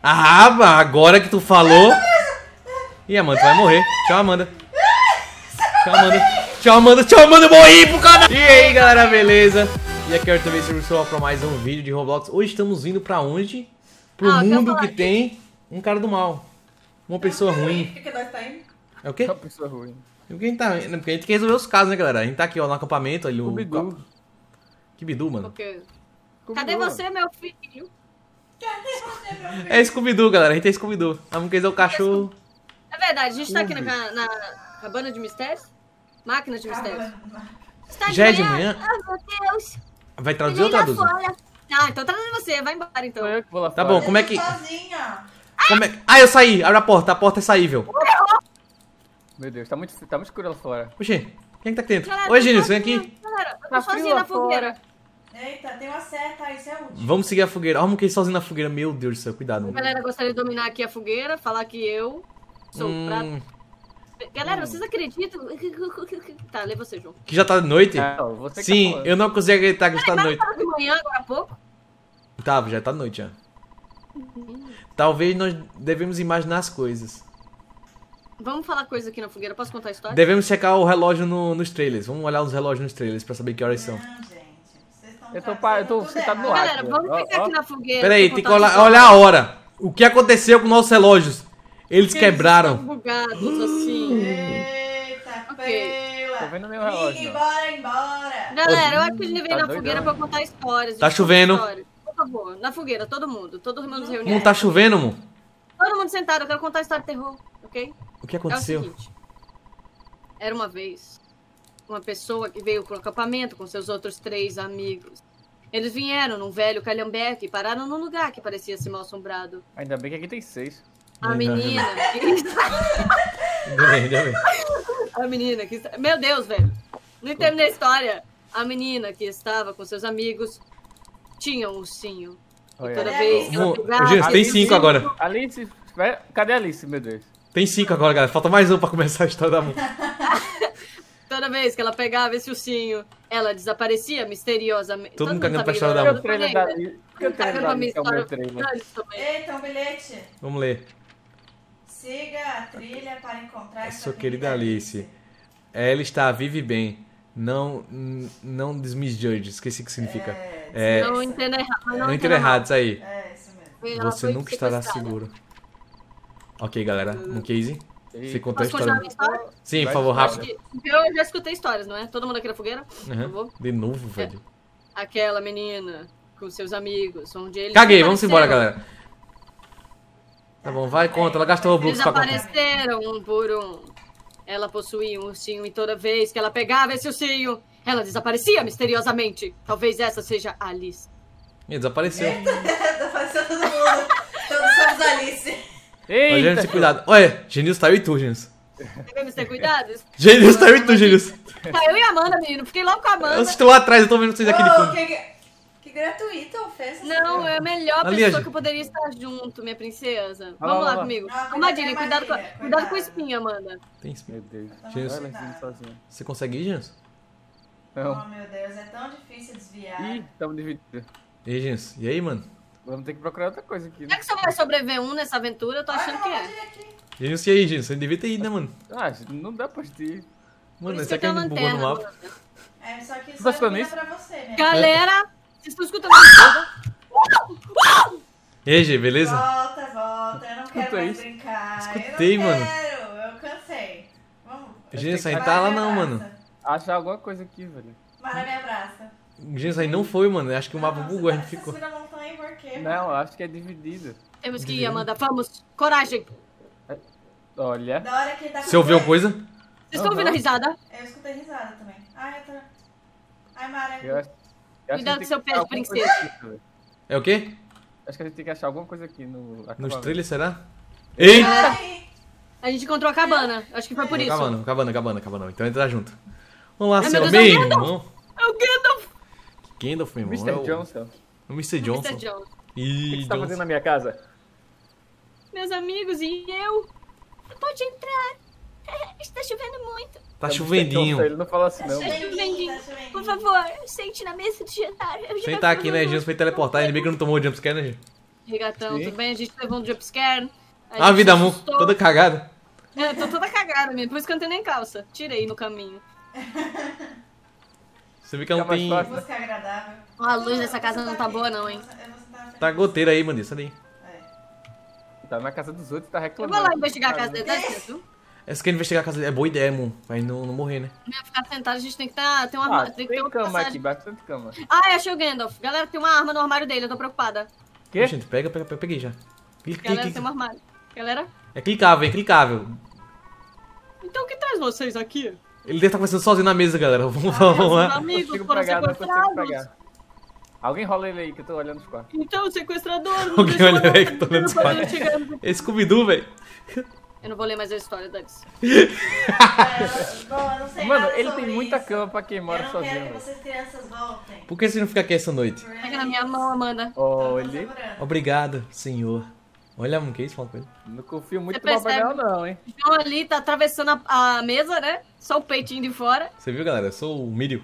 Ah, agora que tu falou. Ih, Amanda, tu vai morrer. Tchau, Amanda. Tchau, Amanda. Tchau, Amanda. Tchau, Amanda. Eu morri pro canal. E aí, galera, beleza? E aqui é o também Serviço pra mais um vídeo de Roblox. Hoje estamos indo pra onde? Pro mundo que tem um cara do mal. Uma pessoa ruim. O que nós tá indo? É o quê? Uma pessoa ruim. Porque a gente tem que resolver os casos, né, galera? A gente tá aqui, ó, no acampamento. Ali, o Scooby-Doo. Que bidu, mano. Cadê você, meu filho? É Scooby-Doo, galera. A gente é Scooby-Doo. A Monkeys é o cachorro. É verdade, a gente tá aqui na cabana de mistérios. Máquina de mistérios. Está Já é de manhã? Ah, meu Deus. Vai traduzir ou traduz? Ah, então traduz você. Vai embora, então. Sou eu que vou lá Tá fora. bom, como é que... Sozinha. Ah, eu saí. Abre a porta é saível. Meu Deus, tá muito escuro lá fora. Oxê, quem é que tá aqui dentro? Galera, Oi, tô Gênesis, vem sozinha. aqui. Galera, eu tô Tá frio sozinha lá na fogueira. fora. Eita, tem uma seta, isso é útil. Vamos seguir a fogueira. Ó, a Monkeys sozinho na fogueira. Meu Deus do céu, cuidado. A Mano. galera gostaria de dominar aqui a fogueira, falar que eu sou o prato. Galera, vocês acreditam? Tá, lê você, João. Que já tá de noite? Não, você que Sim, tá falando. eu não consigo acreditar que já tá de noite. Tava de manhã, agora há pouco. Tá, já tá de noite já. Talvez nós devemos imaginar as coisas. Vamos falar coisa aqui na fogueira. Posso contar a história? Devemos checar o relógio nos trailers. Vamos olhar os relógios nos trailers pra saber que horas são. Não, gente. Vocês estão Eu tô trazendo sentado tudo no ar. errado. Galera, vamos ficar aqui na fogueira. Peraí, pra tem que contar a olhar a hora. O que aconteceu com nossos relógios? Eles história. quebraram. Eles estão bugados, assim. Eita, Ok. Peila. Tô vendo meu relógio, Liga, não. embora. Galera, eu acho que a gente deveria ir Tá na fogueira doidão, pra contar histórias. Tá chovendo. Histórias. Por favor, na fogueira, todo mundo reunidos. Não tá chovendo, amor? Todo mundo sentado, eu quero contar a história de terror, ok? O que É o aconteceu? seguinte. Era uma vez uma pessoa que veio pro acampamento com seus outros 3 amigos. Eles vieram num velho calhambeque e pararam num lugar que parecia ser mal assombrado. Ainda bem que aqui tem 6. A menina que... Ainda bem. A menina que... Meu Deus, velho. Não terminei a história. A menina que estava com seus amigos tinha um ursinho. E Olha. toda vez que ela Amor, pegava... gente, tem 5 agora. Alice, cadê a Alice, meu Deus? Tem 5 agora, galera. Falta mais um pra começar a história da Amor. Toda vez que ela pegava esse ursinho, ela desaparecia misteriosamente. Todo mundo mundo cagando pra sabe história da que Por eu que o trailer da Alice? Por que o trailer da Alice é o meu trailer? Eita, um bilhete. Vamos ler. Siga a trilha para encontrar Sua querida Alice. Ela está vive bem. Não desmisjudge. Esqueci o que significa. Não entenda errado. Não entenda errado, isso aí. É, isso mesmo. Ela Você foi nunca estará sequestrada. seguro. Ok, galera. Monkeys. Você contou a Posso contar história. uma história? Sim, por Vai, favor, vai. rápido. Eu já escutei histórias, não é? Todo mundo aqui na fogueira? Por Uhum. favor. De novo, velho. Aquela menina com seus amigos, onde eles Caguei, vamos embora, desapareceram. galera. Tá bom, vai, conta. Ela gastou Robux Eles pra contar. apareceram um por um. Ela possuía um ursinho e toda vez que ela pegava esse ursinho, ela desaparecia misteriosamente. Talvez essa seja a Alice. Ih, desapareceu. Tá fazendo todo mundo. Todos somos Alice. Olha, Gênesis, Eita! cuidado. Olha, Gênesis tá eu e tu, Gênesis. Devemos ter cuidado? Gênesis tá eu e tu, Gênesis. Tá, eu e a Amanda, menino. Fiquei logo com a Amanda. Eu estou lá atrás, eu tô vendo vocês aqui de Oh, fundo. que gratuita a ofensa. Não, é a melhor Ali, pessoa gente. que eu poderia estar junto, minha princesa. Olha Vamos lá, lá olha lá. comigo. Não, Armadilha, cuidado, cuidado com cuidado. o espinho, Amanda. Tem espinho. Meu Deus. Gênesis, Olha ela indo sozinha. você consegue ir, Gênesis? Oh, Não. meu Deus, é tão difícil desviar. Ih, estamos divididos. E aí, Gênesis? E aí, mano? Vamos ter que procurar outra coisa aqui, né? Será que você vai sobreviver nessa aventura? Eu tô achando que é. Aqui. Gênesis, e aí, Gênesis? Você devia ter ido, né, mano? Ah, não dá pra ir. Mano, Por isso esse que eu aqui é tenho muito bugou no lanterna. mapa. Amanda. É, só que Tá só escutando ilumina isso? pra você, minha Galera, vocês estão escutando isso? E aí, Gê, beleza? Volta, eu não Escuta quero mais isso? brincar. Escutei, eu não mano. quero, eu cansei. Vamos. Gênesis, aí Vai, tá lá me não, abraça. mano. Achar alguma coisa aqui, velho. Mara, me abraça. Gênesis, aí não foi, mano. Acho que o mapa Não, bugou, a você gente tá- ficou. Você subiu na montanha por quê? Não, acho que é dividido. Temos que ir, Amanda. Vamos. Coragem. Olha. Da hora que ele tá com Você ouviu medo. coisa? Vocês estão ouvindo a risada? Eu escutei risada também. Ai, eu tô... Ai, Mara. Eu acho que a gente Cuidado tem com seu que pé achar de alguma princesa. coisa aqui, velho. É o quê? Acho que a gente tem que achar alguma coisa aqui no Nos acampamento. trailers, será? Eita! Ai, A gente encontrou a cabana. Acho que foi por isso. Cabana. Então entra junto. Vamos lá, Ai, seu meu Deus, é o meu Gandalf. irmão. É o Gandalf. Gandalf, meu irmão. Mr. É o Johnson. o Mr. Johnson. Mr. Jones. O que Ih, você tá fazendo Johnson. na minha casa? Meus amigos e eu. Pode entrar. Está chovendo muito. Tá É Mr. chovendinho. Johnson, ele não fala assim, não. Tá chovendinho, tá Por chovendinho. favor, sente na mesa de jantar. Eu já Senta aqui, né? Gênesis foi teleportar. Ainda bem que não tomou o jumpscare, né, gente? E gatão, Sim. tudo bem? A gente levou um jumpscare. A vida, amor, assustou. toda cagada. É, tô toda cagada mesmo, por isso que eu não tenho nem calça. Tirei no caminho. Você vê que não tem... Música agradável. A luz dessa casa não tá boa não, hein? Tá goteira aí, mano, sai daí. Tá na casa dos outros, tá Eu reclamando. vou lá investigar a casa dele, tá certo? Essa quer investigar a casa dele. É boa ideia, amor. Vai não morrer, né? Não ia ficar sentado, a gente tem que ter uma Ah, arma. Tem que ter tem uma cama passagem. aqui, bastante cama. Ah, achei o Gandalf. Galera, tem uma arma no armário dele, eu tô preocupada. Quê? Gente, pega, peguei já. Galera, tem um armário. Galera, É clicável, é clicável. então o que traz vocês aqui? Ele deve estar conversando sozinho na mesa, galera. Vamos lá. Meus Não amigos consigo foram pegar, não consigo sequestrados. pegar. Alguém rola ele aí, que eu tô olhando os quartos. Então, sequestrador, não Alguém deixou olha eu- aí que eu tô olhando os eu não quadros. chegando. É Scooby-Doo, velho. Eu não vou ler mais a história, Dani. Bom, eu não sei Mano, nada ele sobre tem muita isso. cama pra quem mora Eu não sozinho. quero que velho. vocês crianças voltem. Por que você não fica aqui essa noite? Pega na minha mão, Amanda. Olha, Obrigado, senhor. Olha, amor, que isso? Fala com ele. não confio muito Você no Papai percebe? Noel, não, hein? O João ali tá atravessando a mesa, né? Só o peitinho de fora. Você viu, galera? Eu sou o Mírio.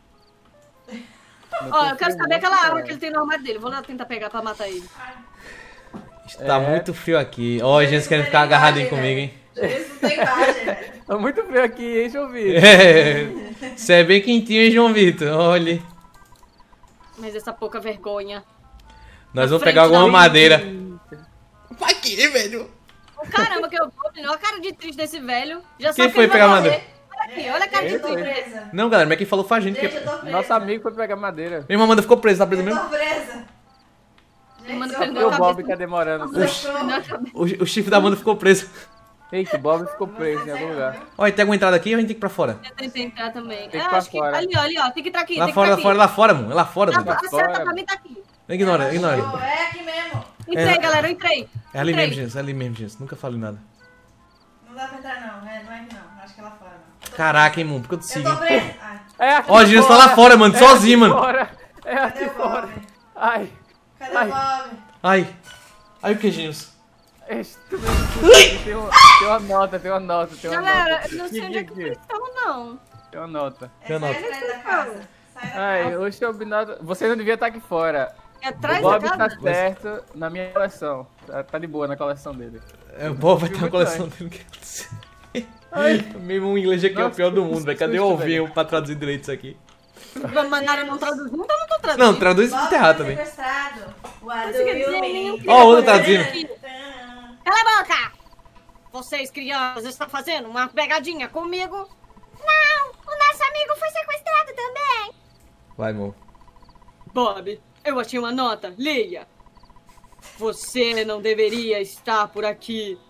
Não Ó, eu confio quero saber muito, aquela arma não. que ele tem no armário dele. Vou lá tentar pegar pra matar ele. Está É. muito frio aqui. Ó, gente querem ficar agarradinho comigo, hein? Isso não tem imagem, velho. Tá muito frio aqui, hein, Jovi? É. Você é bem quentinho, hein, João Vitor? Olha. Mas essa pouca vergonha. Nós Na vamos frente pegar alguma da- madeira. Pra quê, velho? Caramba, que eu vou. Olha a cara de triste desse velho. Já Quem sabe que foi ele vai pegar morrer. madeira? Olha aqui, olha a cara de Eita. Eu tô triste. presa. Não, galera, mas quem falou foi a gente. Gente, Que... eu tô presa. Nosso amigo foi pegar madeira. Minha Amanda ficou presa, tá presa Eu mesmo? tô presa. Mano, Gente, perdeu E a o Bob cabeça. tá demorando. Perdeu a cabeça. O chifre da Amanda ficou preso. Eita, o Bob ficou preso em algum lugar. Olha, tem alguma entrada aqui ou a gente tem que ir pra fora? Eu tentei entrar também. Tem É, que ir pra acho que fora. ali, ó, ali, ó. Tem que entrar aqui. Lá tem fora, que lá entrar fora, aqui. lá fora, amor. É lá fora, Ah, amor. a seta pra mim tá aqui. Ignora, ignora. Oh, é aqui mesmo. Entrei, É. galera, eu entrei. É ali Entrei. mesmo, gente. É ali mesmo, gente. Nunca falei nada. Não dá pra entrar, não. É, não é aqui, não. Acho que é lá fora, não. Eu tô Caraca, hein, mano. Por que eu te presa. sigo? Eu tô presa. Ai, É aqui Ó, Jesus tá lá fora, mano. É Sozinho, aqui mano. fora. É cadê aqui o fora. Bob? Ai, Cadê Ai. o Bob? Ai. Ai, o que, Genius? este tem uma nota, tem uma nota, tem uma Galera, nota. eu não sei onde é que Aqui, vocês estão, não. tem uma nota. É, Tem sai nota. atrás da casa. Sai da Ai, casa. hoje é obnado. Você não devia estar aqui fora. É O atrás da Bob tá casa? certo na minha coleção. Tá de boa na coleção dele. É, o Bob vai ter uma Muito coleção dele. Mesmo o inglês aqui é o Nossa, pior do que mundo, velho. Cadê o susto, ovinho pra traduzir direito isso aqui? Mandaram não traduzir, então eu não tô traduzindo. Não, traduz Bob isso errado foi também. sequestrado. What Isso do quer dizer, you nenhum mean? Ó, o outro traduzindo. Cala a boca! Vocês, crianças, estão fazendo uma pegadinha comigo? Não! O nosso amigo foi sequestrado também! Vai, amor. Bob, eu achei uma nota. Leia! Você não deveria estar por aqui.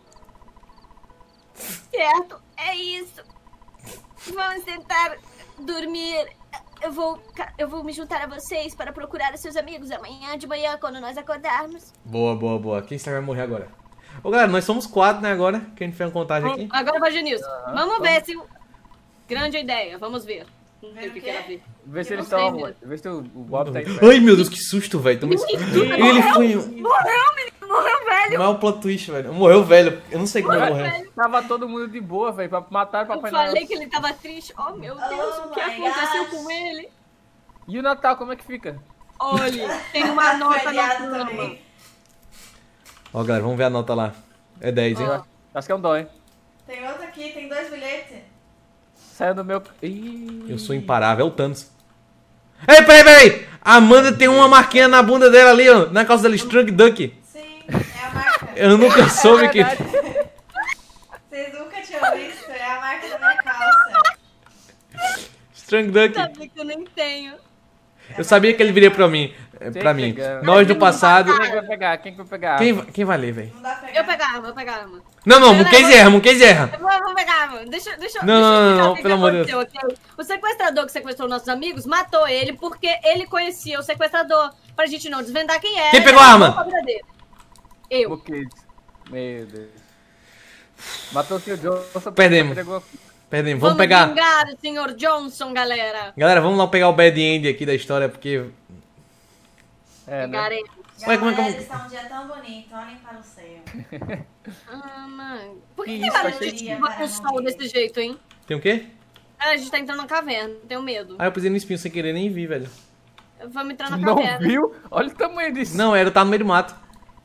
Certo, é isso. Vamos tentar dormir. Eu vou me juntar a vocês para procurar os seus amigos amanhã de manhã, quando nós acordarmos. Boa, boa, boa. Quem sabe vai morrer agora? Ô, galera, nós somos 4, né, agora? Que a gente fez uma contagem aqui. Agora vai, Genilson. Vamos ver se... Grande ideia, vamos ver. Não sei o que era ver. Vê se Eu eles não sei estão. mesmo. Vê se o Bob tá aí. Ai, meu Deus, que susto, velho. Toma esse- Ele foi... Morreu, menino, morreu, velho. Não é um plot twist, velho. Morreu velho. Eu não sei como ele morreu. Tava todo mundo de boa, velho, pra matar o Eu Papai Noel. falei que ele tava triste. Oh, meu Deus, Oh o que my aconteceu gosh. com ele? E o Natal, como é que fica? Olha, tem uma nota na Feriado cama. também. Ó, galera, vamos ver a nota lá. É 10, hein? Ó. Acho que é um dó, hein? Tem outro aqui, tem 2 bilhetes. Saiu do meu. Ih. Eu sou imparável, é o Thanos. Ei, peraí! A Amanda tem uma marquinha na bunda dela ali, ó. Na calça dela, Strong Duck. Sim, é a marca. Eu nunca soube que... Verdade. Vocês nunca tinham visto, é a marca da minha calça. Strong Duck. Sabe que eu nem tenho. Eu sabia que ele viria pra mim. Pra mim. Chega. Nós do passado... Quem que vai pegar? Quem que vai pegar? Quem vai ler, velho? Não dá pra pegar. Eu pegar a arma, eu pegar a arma. Não, não, Muquês erra, Muquês erra. Eu vou pegar a arma. Deixa Não, eu não, não, explicar não, o que pelo amor de aconteceu, ok? O sequestrador que sequestrou nossos amigos matou ele porque ele conhecia o sequestrador. Pra gente não desvendar quem era. Quem pegou a Ele arma? matou a vida dele. Eu. Buquês. Meu Deus. Matou o Sr. Johnson. Perdemos. Pegou- Perdemos, vamos pegar... vingar o Sr. Johnson, galera. Galera, vamos lá pegar o bad end aqui da história, porque... É, né? Pegaremos. Ué, como é que- Galera, está um dia tão bonito, olhem para o céu. Ah, mano. Por que Que tem isso, barulho achei de que- chuva com sol desse jeito, hein? Tem o quê? Ah, a gente tá entrando na caverna, tenho medo. Ah, eu pisei no espinho sem querer, nem vi, velho. Vamos entrar na Não caverna. viu? Olha o tamanho disso. Não, era, tá no meio do mato.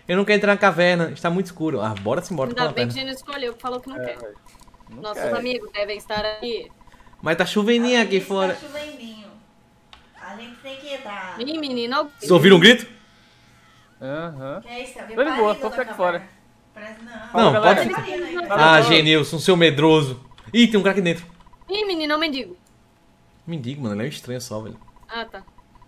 Eu não quero entrar na caverna, está muito escuro. Ah, bora embora pra Ainda bem que a caverna. gente escolheu, falou que não quer. velho. Não Nossos quer. amigos devem estar aqui. Mas tá chovendinho aqui Tá fora. chovendinho. A gente tem que dar. Ih, menino, Vocês ouviram um grito? Aham. Que é isso? Alguém Tô de boa, pariu tô da aqui caverna. fora. Parece não. Não, galera. pode Tá ficar. parindo aí, Fala, Ah, fala. Genilson, seu medroso. Ih, tem um cara aqui dentro. Ih, menino, mendigo. Mendigo, mano, ele é um estranho só, velho. Ah, tá.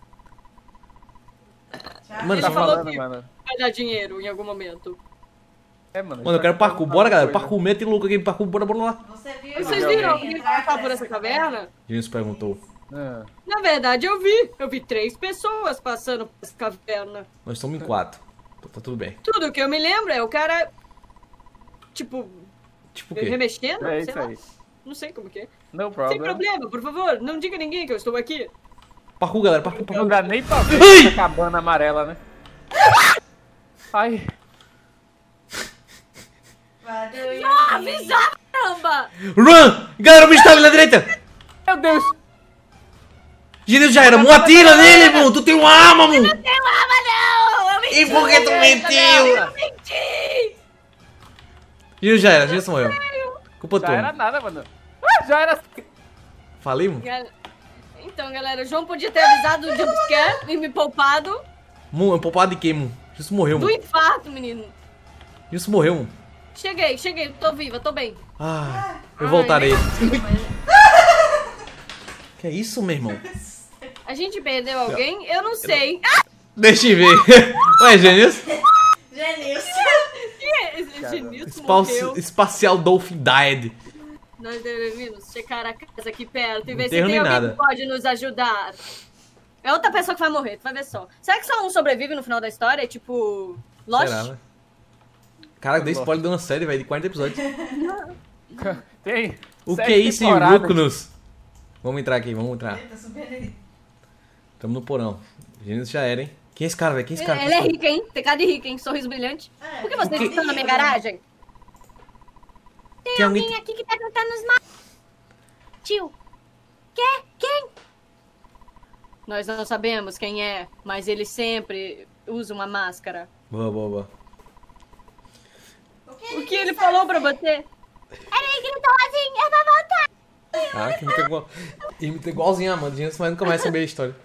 Já Mano, Ele tá falou falando, que mano. vai dar dinheiro em algum momento. É, mano. Mano, eu quero parkour. Bora, galera. Parkour, mete louco aqui, parkour, bora lá. Você viu? Vocês alguém viram alguém passar por essa caverna? Genilson perguntou. Ah, Na verdade, eu vi. Eu vi 3 pessoas passando por essa caverna. Nós estamos em 4. Então tá tudo bem. Tudo que eu me lembro é o cara, tipo, Tipo o quê? remexendo, é sei isso lá. aí. Não sei como que é. No Sem problem. problema, por favor, não diga a ninguém que eu estou aqui. Parkour, galera, parkour, Não parkour. dá nem pra ver Ai! essa cabana amarela, né? Ai. Avisar, caramba! Run! Galera, o bicho tá ali na direita! Meu Deus. Genilson já era, mano, atira nele, mano! Tu tem uma arma, mano! Não tem lava, não! Eu menti! E por que tu mentiu? Eu menti! Genilson já era, Genilson morreu. Culpa Já era tua. nada, mano. Ah, já era. Falei, mano? Então, galera, o João podia ter avisado do jumpscare e me poupado Mano, poupado de quê, mano? Genilson morreu, do mano. infarto, menino. Genilson morreu, mano. Cheguei, tô viva, tô bem. Ah, eu voltarei. Ai, Que é isso, meu irmão? a gente perdeu alguém? Eu não sei. Deixa eu ver. Ué, Genilson? Genilson. Esse Genilson morreu. Espacial Dolphin Died. Nós devemos checar a casa aqui perto e ver se enterro tem nem alguém nada. que pode nos ajudar. É outra pessoa que vai morrer, tu vai ver só. Será que só um sobrevive no final da história? Tipo, Lost? Será, né? Cara, dei spoiler de uma série, velho, de 40 episódios. Tem. O 7 que é isso, temporadas. Rucnus? Vamos entrar aqui, vamos entrar. Ele tá subindo aí. Tamo no porão. Genilson já era, hein? Quem é esse cara, velho? Quem é esse cara? Ele é rico, hein? Tem cara de rico, hein? Sorriso brilhante. É, Por que vocês que- estão na minha garagem? Tem alguém... aqui que tá tentando nos matar. Tio. Quem? Nós não sabemos quem é, mas ele sempre usa uma máscara. Boa, boa, boa. O que ele falou pra você? Ele gritou assim, eu vou voltar. Ah, que imita igual... Imita igualzinho a Amanda. Genilson, mas nunca mais saber a história.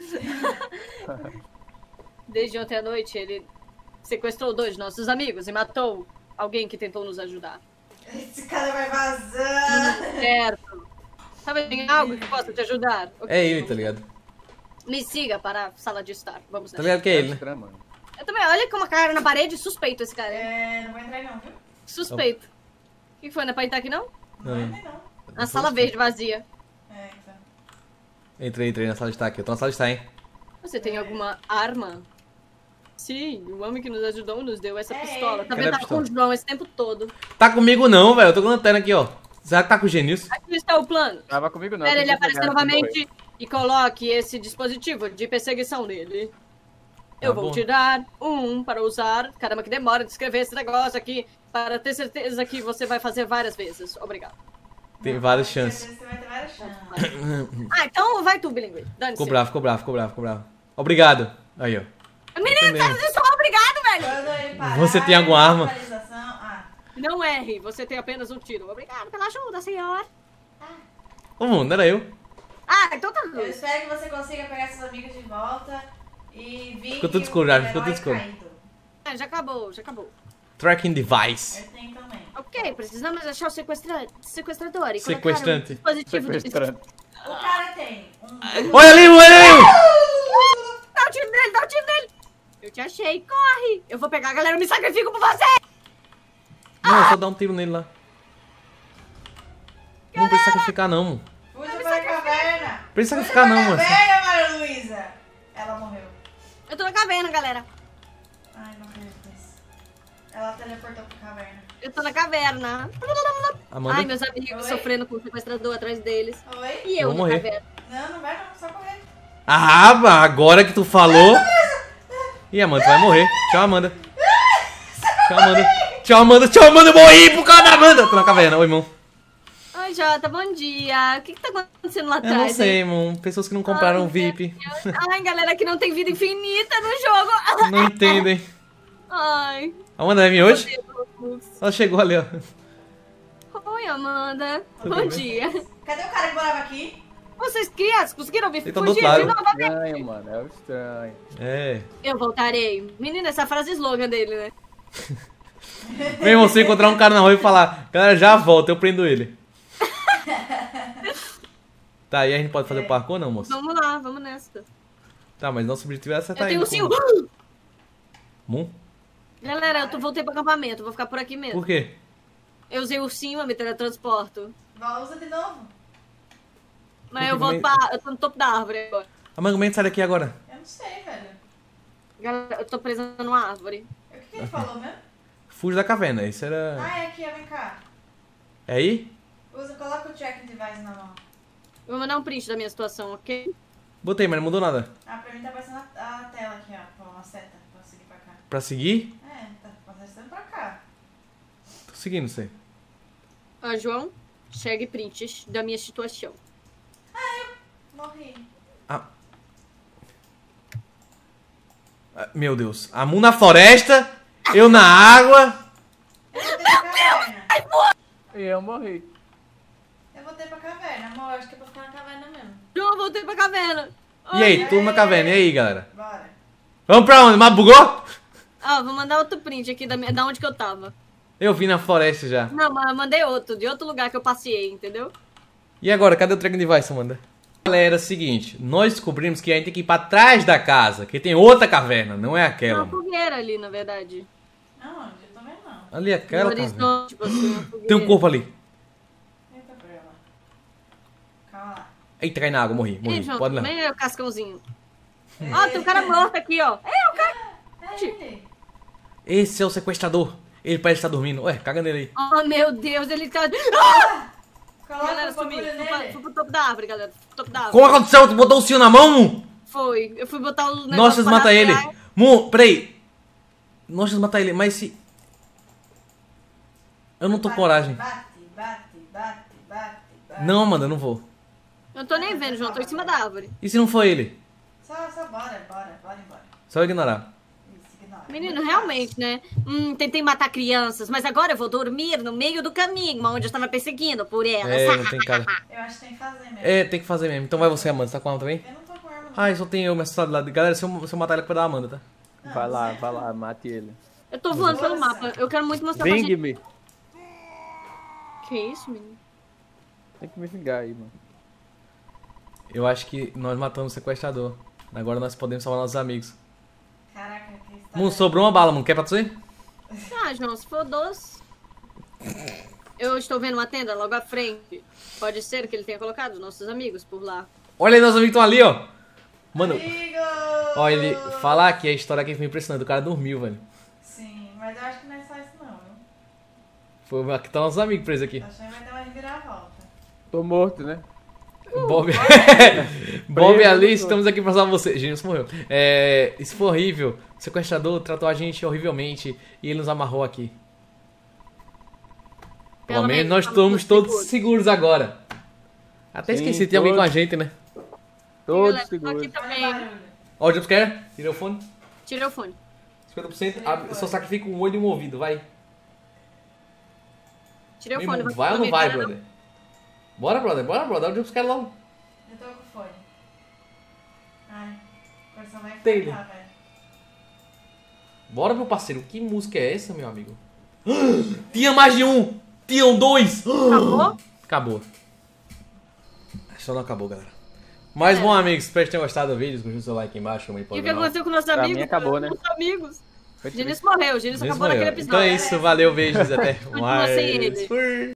Desde ontem à noite, ele sequestrou 2 de nossos amigos e matou alguém que tentou nos ajudar. Esse cara vai vazar. Certo. Sabe, tem algo que possa te ajudar? Ok, É ele, tá ligado? Me siga para a sala de estar. Vamos Tá lá. ligado que é ele, né? Estranho, mano. Eu também, olha com uma cara na parede, suspeito esse cara. É, não vou entrar aí não, viu? Suspeito. O que foi? Não é pra entrar aqui, não? Não vai entrar aí não. A sala verde vazia. É, então. Entrei na sala de estar aqui. Eu tô na sala de estar, hein? Você tem alguma arma? Sim, o homem que nos ajudou nos deu essa É pistola. ele. Tá Cadê vendo? a Tá com o pistola? João esse tempo todo. Tá comigo não, velho. Eu tô com a lanterna aqui, ó. Será que tá com o Genilson? Aqui está o plano. Tava comigo não. Espera ele tem que aparecer pegar, novamente e coloque esse dispositivo de perseguição nele. Eu Tá vou bom. te dar um para usar. Caramba, que demora de escrever esse negócio aqui. Para ter certeza que você vai fazer várias vezes. Obrigado. Tem Não, várias com certeza chances. Você vai ter várias chances. Ah, então vai tu, bilingue. Dane-se. Ficou bravo, ficou bravo, ficou bravo, ficou bravo. Obrigado. Aí, ó. Menino, Entendendo. tá só obrigado, velho. Quando ele parar, Você tem alguma arma? atualização- Ah, Não erre, você tem apenas um tiro. Obrigado pela ajuda, senhor. Ô, mano, não era eu. Ah, então tá eu bom. espero que você consiga pegar seus amigos de volta e vir. Ficou tudo escuro já, ficou tudo escuro. Ah, já acabou, já acabou. Tracking device. Eu tenho também. Ok, precisamos achar o sequestrador e Sequestrante. colocar um dispositivo de... Sequestrante. O cara tem um. Olha ali, olha ali! Dá o tiro nele, dá o tiro nele. Eu te achei, corre. Eu vou pegar a galera, eu me sacrifico por você. Não, só dá um tiro nele lá. Não precisa sacrificar, não, mano. Fuja para a caverna! Precisa sacrificar, não, mano. Caverna, Maria Luísa! Ela morreu. Eu tô na caverna, galera. Ai, não acredito nisso. Ela teleportou pra caverna. Eu tô na caverna. Amanda? Ai, meus amigos Oi? sofrendo com o sequestrador atrás deles. Oi? E eu Vou na morrer. caverna. Não, não vai não, só correr. Ah, agora que tu falou. Ih, Amanda, tu vai morrer. Tchau, Amanda. Tchau, Amanda. Tchau, Amanda. Tchau, Amanda. Eu morri por causa da Amanda. Tô na caverna. Oi, irmão. Oi, Jota, bom dia. O que tá acontecendo lá Eu atrás? não sei, hein? irmão. Pessoas que não compraram Ai, VIP. Ai, galera que não tem vida infinita no jogo. Não entendem. Ai. Amanda vai vir hoje? Ela chegou ali, ó. Oi, Amanda. Tudo Bom bem? dia. Cadê o cara que morava aqui? Vocês crianças conseguiram me Ele tá do fugir outro de lado. novo? Estranho, mano. É o estranho. É. Eu voltarei. Menina, essa frase é slogan dele, né? Meu irmão, se eu encontrar um cara na rua e falar, galera, já volta, eu prendo ele. Tá, e a gente pode fazer o parkour ou não, moço? Vamos lá, vamos nessa. Tá, mas nosso objetivo é acertar Eu tenho ele. sim. com- Moon? Galera, voltei pro acampamento, vou ficar por aqui mesmo. Por quê? Eu usei o ursinho, eu me teletransporto. Usa de novo. Mas Por eu que volto como pra. Eu tô no topo da árvore agora. Amanda, como é que sai daqui agora? Eu não sei, velho. Galera, eu tô presa numa árvore. O que ele falou mesmo? Fuge da caverna, isso era... Ah, é aqui, ó, vem cá. É aí? Coloca o tracking device na mão. Eu vou mandar um print da minha situação, ok? Botei, mas não mudou nada. Ah, pra mim tá aparecendo a tela aqui, ó, com uma seta pra eu seguir pra cá. Pra seguir? É, tá aparecendo pra cá. Tô seguindo você. Ah, João, chegue prints da minha situação. Morri. Ah, meu Deus. A Moon na floresta, eu na água. Eu voltei pra caverna. E eu morri. Eu voltei pra caverna, amor. Acho que é pra ficar na caverna mesmo. João, eu voltei pra caverna. E aí, tudo na caverna. E aí, galera? Bora. Vamos pra onde? Mas bugou? Ah, vou mandar outro print aqui da onde que eu tava. Eu vim na floresta já. Não, mas eu mandei outro, de outro lugar que eu passei, entendeu? E agora, cadê o tracking device, Amanda? Galera, é o seguinte, nós descobrimos que a gente tem que ir pra trás da casa, que tem outra caverna, não é Tem aquela. uma fogueira ali, na verdade. Não, eu também não. Ali é aquela No caverna. horizonte, tipo assim, uma fogueira. Tem um corpo ali. Eita, pra lá. Calma lá. Eita, cai na água, morri, Ei, morri. João, Pode também levar. é o cascãozinho. Ó, tem um cara morto aqui, ó. É ele. Esse é o sequestrador. Ele parece estar dormindo. Ué, caga nele aí. Oh, meu Deus, ele tá... Ah! Coloca Galera, o sumiu. bagulho Fui nele. pro topo da árvore, galera. Fui pro topo da árvore. Como aconteceu? Tu botou o cio na mão, Moon? Foi. Eu fui botar o negócio Nossa, pra mata ele. rastrear. Moon, peraí. Nossa, mata ele, mas se... Eu não tô com coragem. Bate. Não, Amanda, eu não vou. Eu não tô nem vendo, João. Tô em cima da árvore. E se não for ele? Só bora embora. Só ignorar. Isso, ignora. Menino, realmente, né? Tentei matar crianças, mas agora eu vou dormir no meio do caminho, onde eu estava perseguindo por elas. É, não tem cara. Eu acho que tem que fazer mesmo. É, tem que fazer mesmo. Então vai você, Amanda. Você tá com a arma também? Eu não tô com arma, não. Ai, só tem eu me assustado lá. Galera, se eu matar ele, é pra dar a Amanda, tá? Vai lá, mate ele. Eu tô voando pelo mapa. Eu quero muito mostrar pra gente. Vingue-me. Que isso, menino? Tem que me vingar aí, mano. Eu acho que nós matamos o sequestrador. Agora nós podemos salvar nossos amigos. Caraca, que está... Moon, sobrou uma bala, Moon. Quer pra você? Ah, João, se for doce. Eu estou vendo uma tenda logo à frente. Pode ser que ele tenha colocado os nossos amigos por lá. Olha aí, nossos amigos estão ali, ó. Mano, Amigo! ó, ele falar que a história aqui foi impressionante. O cara dormiu, velho. Sim, mas eu acho que não é só isso não, viu? Foi aqui tá nossos amigos presos aqui. Tô achando que vai ter uma reviravolta. Tô morto, né? Bob, Bob e Preso, Alice, tô. estamos aqui pra salvar você. Gênesis morreu. É, isso foi horrível. O sequestrador tratou a gente horrivelmente e ele nos amarrou aqui. Pelo menos nós estamos todos seguros agora. Até Sim, esqueci, tem alguém com a todos. gente, né? Todos Galera, tô aqui seguros. Olha o também. barulho. Ó, o jumpscare, tirei o fone. Tirei o fone. 50%, só sacrifica um olho e um ouvido, vai. Tirei o Meu fone. irmão, vai ou não vai, brother? Bora, brother, dá o jumpscare logo. Eu tô com o fone. Ai, o coração vai Taylor. ficar, velho. Bora, meu parceiro, que música é essa, meu amigo? Tinha mais de um! Tinham dois! Acabou? Acabou. Só não acabou, galera. Mas bom, amigos, espero que tenham gostado do vídeo. Deixa o seu like aí embaixo, também E pode o que aconteceu com nossos Pra amigos? mim acabou, né? Nossos amigos. Foi Gênesis morreu. Gênesis acabou Morreu. naquele episódio. Então é isso, valeu, beijos, até Continua sem mais. ele. Fui.